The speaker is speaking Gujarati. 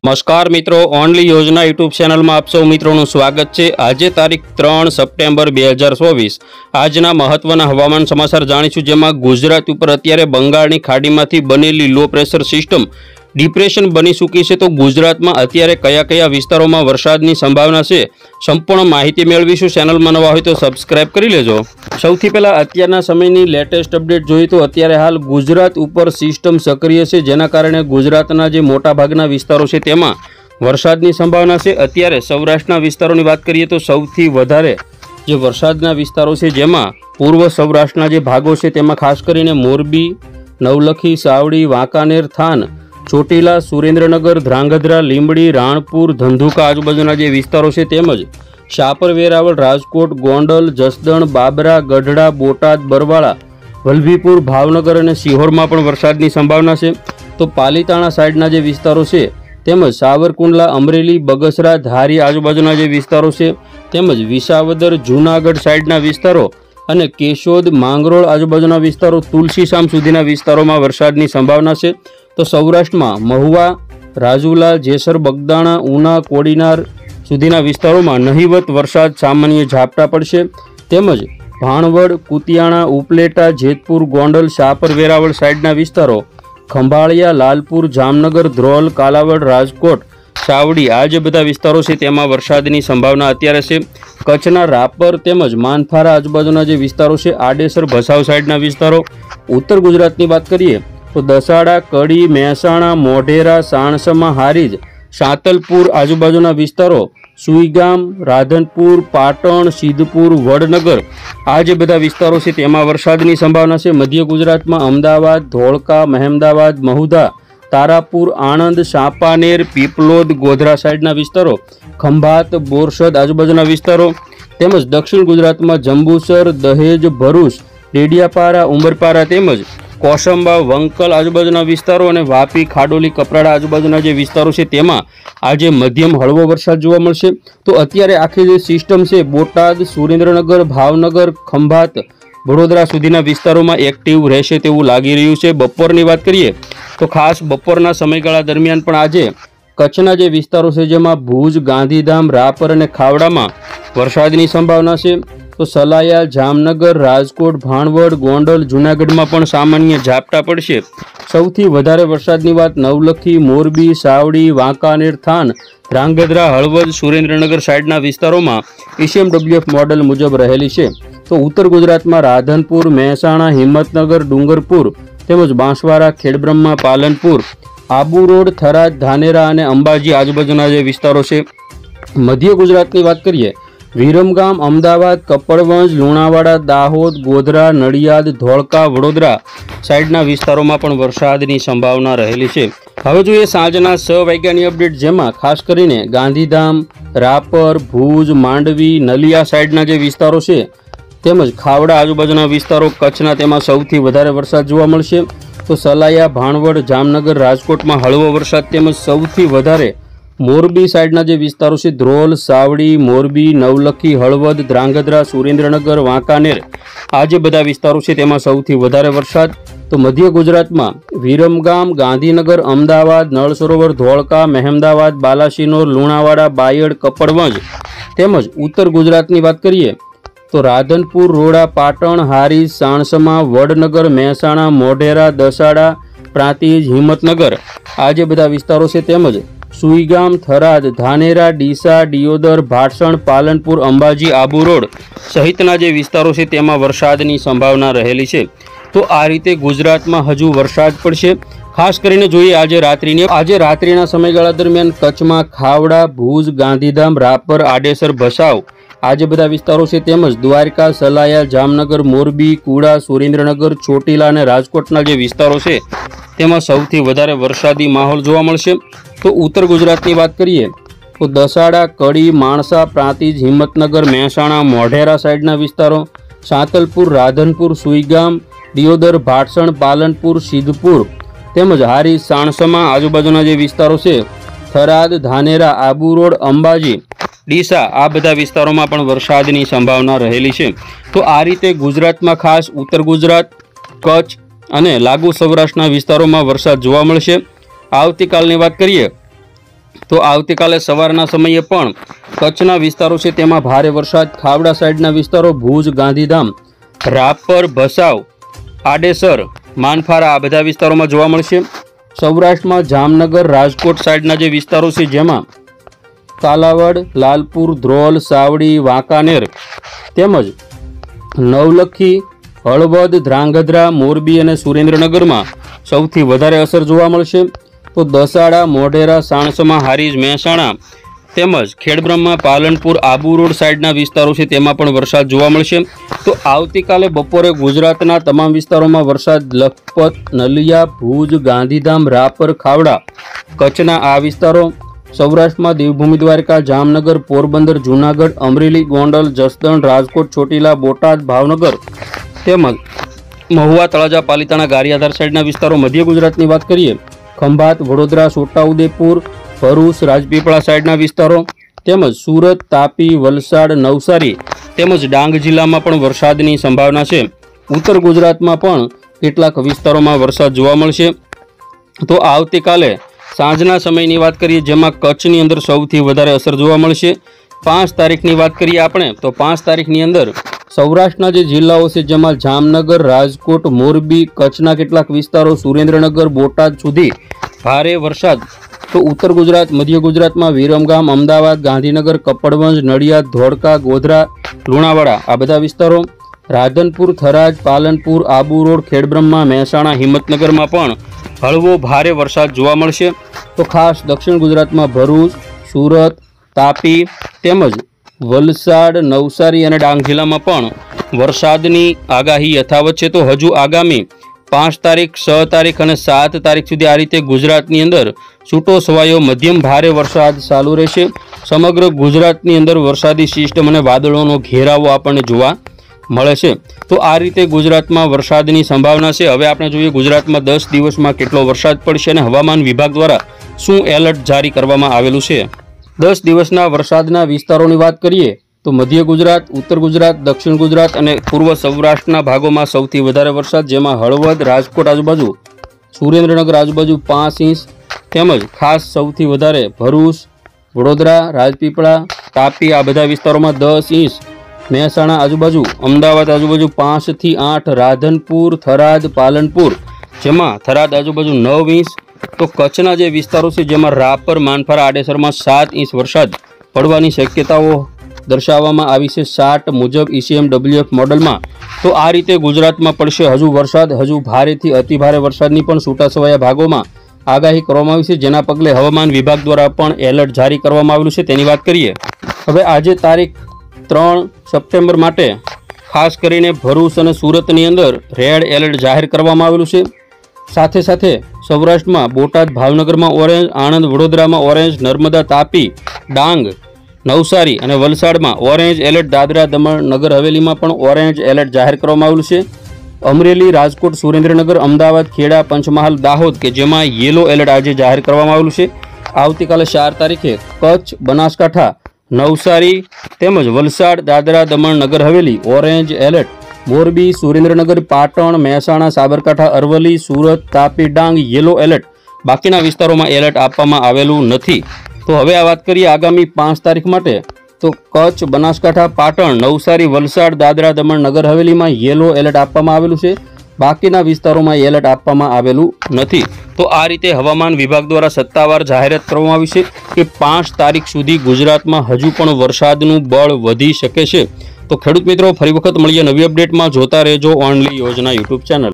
नमस्कार मित्रों, ओनली योजना यूट्यूब चैनल में आप सौ मित्रों स्वागत है। आज तारीख 3 सप्टेम्बर 2024 आजना महत्वना हवामान समाचार जाणीशुं, जेमां गुजरात पर अत्यारे बंगाळनी खाडीमांथी बनेली लो प्रेशर सिस्टम डिप्रेशन बनी चूकी है। तो गुजरात में अत्यारे कया कया विस्तारों में वरसादनी संभावना है, संपूर्ण माहिती मेळवीशुं। चेनल में नवा होय तो सब्सक्राइब करी लेजो। सौथी पहला अत्यारना समयनी लेटेस्ट अपडेट जोईए तो अत्यारे हाल गुजरात उपर सिस्टम सक्रिय है, जेना कारणे गुजरातना जे मोटा भागना विस्तारो छे तेमां वरसादनी संभावना है। अत्यारे सौराष्ट्रना विस्तारोनी वात करीए तो सौथी वधारे जे वरसादना विस्तारो छे, जेमां पूर्व सौराष्ट्રના જે ભાગો છે તેમાં ખાસ કરીને મોરબી, નવલખી, સાવડી, વાંકાનેર, થાન, ચોટીલા, સુરેન્દ્રનગર, ધ્રાંગધ્રા, લીંબડી, રાણપુર, ધંધુકા આજુબાજુના જે વિસ્તારો છે તેમજ શાપર, વેરાવળ, રાજકોટ, ગોંડલ, જસદણ, બાબરા, ગઢડા, બોટાદ, બરવાળા, વલભીપુર, ભાવનગર અને સિહોરમાં પણ વરસાદની સંભાવના છે। તો પાલીતાણા સાઈડના જે વિસ્તારો છે તેમજ સાવરકુંડલા, અમરેલી, બગસરા, ધારી આજુબાજુના જે વિસ્તારો છે તેમજ વિસાવદર, જૂનાગઢ સાઈડના વિસ્તારો અને કેશોદ, માંગરોળ આજુબાજુના વિસ્તારો, તુલસીશામ સુધીના વિસ્તારોમાં વરસાદની સંભાવના છે। तो सौराष्ट्र में महुआ, राजुला, जेसर, बगदाणा, ऊना, कोडीनार सुधीना विस्तारों में नहीवत वरसाद सामान्य झापटा पड़शे। तेमज भाणवड, कुतियाणा, उपलेटा, जेतपुर, गोंडल, शापर, वेरावळ साइडना विस्तारों, खंभाळिया, लालपुर, जामनगर, ध्रोल, कालावड, राजकोट, सावडी आ जे बधा विस्तारों छे तेमां वरसादनी संभावना अत्यारे छे। कच्छना रापर तेमज मानफारा आजुबाजुना जे विस्तारों छे, आडेसर, भसाव साइडना विस्तारों। उत्तर गुजरातनी वात करीए तो दसाड़ा, कड़ी, महेसाणा, मोढेरा, साणसमा, हारीज, सातलपुर आजुबाजुना विस्तारों, सुईगाम, राधनपुर, पाटण, सिद्धपुर, वडनगर आ जे बधा विस्तारों छे तेमां वरसादनी संभावना छे। मध्य गुजरात में अमदावाद, धोळका, महेमदावाद, महुदा, तारापुर, आणंद, शापानेर, पीपलोद, गोधरा साइडना विस्तारों, खंभात, बोरसद आजुबाजुना विस्तारों तेमज दक्षिण गुजरात में जंबूसर, दहेज, भरूच, डेडियापारा, उमरपारा तेमज कोसंबा, वंकल आजुबाजुना विस्तारों और वापी, खाडोली, कपराड़ा आजुबाजुना जे विस्तारों छे तेमां आज मध्यम हळवो वरसाद जोवा मळशे। तो अत्यारे आखी जे सिस्टम छे बोटाद, सुरेन्द्रनगर, भावनगर, खंभात, वडोदरा सुधीना विस्तारों एक्टिव रहेशे तेवुं लागी रह्युं छे। बपोरनी वात करीए तो खास बपोरना समयगाळा दरमियान पण आजे कच्छना जे विस्तारों छे जेमां भूज, गांधीधाम, रापर अने खावडामां वरसादनी संभावना छे। तो सलाया, जामनगर, राजकोट, भाणवड, गोंडल, जूनागढ़ में पण सामान्य झापटा पड़शे। सौथी वधारे वरसादनी वात नवलखी, मोरबी, सावड़ी, वांकानेर, थान, ध्रांगध्रा, हळवद, सुरेन्द्रनगर साइडना विस्तारों में ECMWF मॉडल मुजब रहेली छे। तो उत्तर गुजरात में राधनपुर, महेसाणा, हिम्मतनगर, डूंगरपुर तेमज बांसवाड़ा, खेड़ब्रह्मा, पालनपुर, आबू रोड, थराद, धानेरा और अंबाजी आजुबाजुना जे विस्तारों छे। मध्य गुजरातनी वात करीए विरमगाम, अमदावाद, कपड़वंज, लुणावाड़ा, दाहोद, गोधरा, नड़ियाद, धोळका, वडोदरा साइडना विस्तारों में पण वरसादनी संभावना रहेली छे। हवे जोईए सांजना 6 वाग्यानी अपडेट, जेमां खास करीने गांधीधाम, रापर, भूज, मांडवी, नलिया साइडना जे विस्तारों छे तेमज खावड़ा आजुबाजुना विस्तारों कच्छना तेमां सौथी वधारे वरसाद जोवा मळशे। तो सलाया, भाणवड, जामनगर, राजकोट में हळवो वरसाद तेमज सौथी वधारे मोरबी साइडना जे विस्तारों छे ध्रोल, सावड़ी, मोरबी, नवलखी, हळवद, ध्रांगध्रा, सुरेन्द्रनगर, वांकानेर आ जे बधा विस्तारों छे तेमां सौथी वधारे वरसाद। तो मध्य गुजरात में विरमगाम, गांधीनगर, अमदावाद, नळ सरोवर, धोळका, महेमदावाद, बालासिनोर, लुणावाड़ा, बायड, कपड़वंज तेमज उत्तर गुजरातनी वात करीए तो राधनपुर, रोड़ा, पाटण, हारीज, साणसमा, वडनगर, महेसाणा, मोढेरा, दसाड़ा, प्रांतिज, हिम्मतनगर आ जे बधा विस्तारों छे तेमज सुईगाम, थराद, धानेरा, डीसा, डियोदर, भाटसण, पालनपुर, अंबाजी, आबू रोड सहितना जे विस्तारों छे तेमां वरसादनी संभावना रहेली छे। तो आ रीते गुजरात में हजू वरसाद पड़शे। खास करीने जोईए आज रात्रिना समयगाळा दरमियान कच्छ में खावड़ा, भूज, गांधीधाम, रापर, आडेसर, भसाव आज बधा विस्तारों छे तेमज द्वारका, सलाया, जामनगर, मोरबी, कूड़ा, सुरेन्द्रनगर, ચોટીલા અને રાજકોટના જે વિસ્તારો છે તેમાં સૌથી વધારે વરસાદી માહોલ જોવા મળશે। तो उत्तर गुजरात की बात करिए तो दसाड़ा, कड़ी, माणसा, प्रांतिज, हिम्मतनगर, महेसाणा, मोढेरा साइडना विस्तारों, सातलपुर, राधनपुर, सुईगाम, दियोदर, भाटसण, पालनपुर, सिद्धपुर तेमज हारी, साणसमा आजुबाजुना जे विस्तारों छे थराद, धानेरा, आबू रोड, अंबाजी, डीसा आ बधा विस्तारों में पण वरसादनी संभावना रहेली छे। तो आ रीते गुजरात में खास उत्तर गुजरात, कच्छ अने लागू सौराष्ट्रना विस्तारों में वरसाद जोवा मळशे। आवतीकालनी वात करीए તો આવતીકાલે સવારના સમયે પણ કચ્છના વિસ્તારો છે તેમાં ભારે વરસાદ, ખાવડા સાઈડના વિસ્તારો, ભુજ, ગાંધીધામ, રાપર, ભચાઉ, આડેસર, માનફારા આ બધા વિસ્તારોમાં જોવા મળશે। સૌરાષ્ટ્રમાં જામનગર, રાજકોટ સાઈડના જે વિસ્તારો છે જેમાં કાલાવડ, લાલપુર, ધ્રોલ, સાવડી, વાંકાનેર તેમજ નવલખી, હળવદ, ધ્રાંગધ્રા, મોરબી અને સુરેન્દ્રનગરમાં સૌથી વધારે અસર જોવા મળશે। તો દસાડા, મોઢેરા, સાણસમા, હારીજ, મહેસાણા તેમજ ખેડબ્રહ્મા, પાલનપુર, આબુ રોડ સાઈડના વિસ્તારો છે તેમાં પણ વરસાદ જોવા મળશે। તો આવતીકાલે બપોરે ગુજરાતના તમામ વિસ્તારોમાં વરસાદ, લખપત, નલિયા, ભુજ, ગાંધીધામ, રાપર, ખાવડા, કચ્છના આ વિસ્તારો, સૌરાષ્ટ્રમાં દેવભૂમિ દ્વારકા, જામનગર, પોરબંદર, જૂનાગઢ, અમરેલી, ગોંડલ, જસદણ, રાજકોટ, ચોટીલા, બોટાદ, ભાવનગર તેમજ મહુવા, તળાજા, પાલિતાણા, ગારિયાધાર સાઈડના વિસ્તારો, મધ્ય ગુજરાતની વાત કરીએ ખંભાત, વડોદરા, છોટાઉદેપુર, ભરૂચ, રાજપીપળા સાઈડના વિસ્તારો તેમજ સુરત, તાપી, વલસાડ, નવસારી તેમજ ડાંગ જિલ્લામાં પણ વરસાદની સંભાવના છે। ઉત્તર ગુજરાતમાં પણ કેટલાક વિસ્તારોમાં વરસાદ જોવા મળશે। તો આવતીકાલે સાંજના સમયની વાત કરીએ જેમાં કચ્છની અંદર સૌથી વધારે અસર જોવા મળશે। 5 તારીખની વાત કરીએ આપણે તો 5 તારીખની અંદર સૌરાષ્ટ્રના જે જિલ્લાઓ છે જેમાં જામનગર, રાજકોટ, મોરબી, કચ્છના કેટલાક વિસ્તારો, સુરેન્દ્રનગર, બોટાદ સુધી ભારે વરસાદ। તો ઉત્તર ગુજરાત, મધ્ય ગુજરાતમાં વિરમગામ, અમદાવાદ, ગાંધીનગર, કપડવંજ, નડિયાદ, ધોળકા, ગોધરા, લુણાવાડા આ બધા વિસ્તારો, રાધનપુર, થરાદ, પાલનપુર, આબુ રોડ, ખેડબ્રહ્મા, મહેસાણા, હિંમતનગરમાં પણ હળવો ભારે વરસાદ જોવા મળશે। તો ખાસ દક્ષિણ ગુજરાતમાં ભરૂચ, સુરત, તાપી તેમજ વલસાડ, નવસારી અને ડાંગ જિલ્લામાં પણ વરસાદની આગાહી યથાવત છે। તો હજુ આગામી 5 તારીખ, 6 તારીખ અને 7 તારીખ સુધી આ રીતે ગુજરાતની અંદર છૂટો છવાયો મધ્યમ ભારે વરસાદ ચાલુ રહેશે। સમગ્ર ગુજરાતની અંદર વરસાદી સિસ્ટમ અને વાદળોનો ઘેરાવો આપણને જોવા મળે છે। તો આ રીતે ગુજરાતમાં વરસાદની સંભાવના છે। હવે આપણે જોઈએ ગુજરાતમાં 10 દિવસમાં કેટલો વરસાદ પડશે અને હવામાન વિભાગ દ્વારા શું એલર્ટ જારી કરવામાં આવેલું છે। 10 દિવસના વરસાદના વિસ્તારોની વાત કરીએ તો મધ્ય ગુજરાત, ઉત્તર ગુજરાત, દક્ષિણ ગુજરાત અને પૂર્વ સૌરાષ્ટ્રના ભાગોમાં સૌથી વધારે વરસાદ જેમાં હળવદ, રાજકોટ આજુબાજુ, સુરેન્દ્રનગર આજુબાજુ 5 ઇંચ તેમજ ખાસ સૌથી વધારે ભરૂચ, વડોદરા, રાજપીપળા, તાપી આ બધા વિસ્તારોમાં 10 ઇંચ, મહેસાણા આજુબાજુ, અમદાવાદ આજુબાજુ 5 થી 8, રાધનપુર, થરાદ, પાલનપુર જેમાં થરાદ આજુબાજુ 9 ઇંચ। તો કચ્છના જે વિસ્તારો છે જેમાં રાપર, માનફારા, આડેસરમાં 7 ઇંચ વરસાદ પડવાની શક્યતાઓ દર્શાવવામાં આવી છે 60 મુજબ ECMWF મોડલમાં। તો આ રીતે ગુજરાતમાં પડશે હજુ વરસાદ, હજુ ભારેથી અતિભારે વરસાદની પણ છૂટાછવાયા ભાગોમાં આગાહી કરવામાં આવી છે જેના પગલે હવામાન વિભાગ દ્વારા પણ એલર્ટ જારી કરવામાં આવેલું છે તેની વાત કરીએ। હવે આજે તારીખ 3 સપ્ટેમ્બર માટે ખાસ કરીને ભરૂચ અને સુરતની અંદર રેડ એલર્ટ જાહેર કરવામાં આવેલું છે। સાથે સાથે સૌરાષ્ટ્રમાં બોટાદ, ભાવનગરમાં ઓરેન્જ, આણંદ, વડોદરામાં ઓરેન્જ, નર્મદા, તાપી, ડાંગ, નવસારી અને વલસાડમાં ઓરેન્જ એલર્ટ, દાદરા, દમણ, નગર હવેલીમાં પણ ઓરેન્જ એલર્ટ જાહેર કરવામાં આવેલું છે। અમરેલી, રાજકોટ, સુરેન્દ્રનગર, અમદાવાદ, ખેડા, પંચમહાલ, દાહોદ કે જેમાં યેલો એલર્ટ આજે જાહેર કરવામાં આવેલું છે। આવતીકાલે 4 તારીખે કચ્છ, બનાસકાંઠા, નવસારી તેમજ Valsad, Dadra, Daman, Nagar Haveli orange alert, Morbi, Surendranagar, Patan, Mehsana, Sabarkantha, Aravalli, Surat, Tapi, Dang yellow alert, બાકીના વિસ્તારોમાં એલર્ટ આપવામાં આવેલું નથી। તો હવે આ વાત કરીએ આગામી 5 તારીખ માટે તો કચ્છ, બનાસકાંઠા, પાટણ, નવસારી, વલસાડ, દાદરા, દમણ, નગર હવેલીમાં યેલો એલર્ટ આપવામાં આવેલું છે, બાકીના વિસ્તારોમાં એલર્ટ આપવામાં આવેલું નથી। તો આ રીતે હવામાન વિભાગ દ્વારા સત્તાવાર જાહેરાત કરવામાં આવી છે કે 5 તારીખ સુધી ગુજરાતમાં હજુ પણ વરસાદનું બળ વધી શકે છે। તો ખેડૂત મિત્રો ફરી વખત મળીએ નવી અપડેટમાં, જોતા રહેજો ઓનલી યોજના યુટ્યુબ ચેનલ।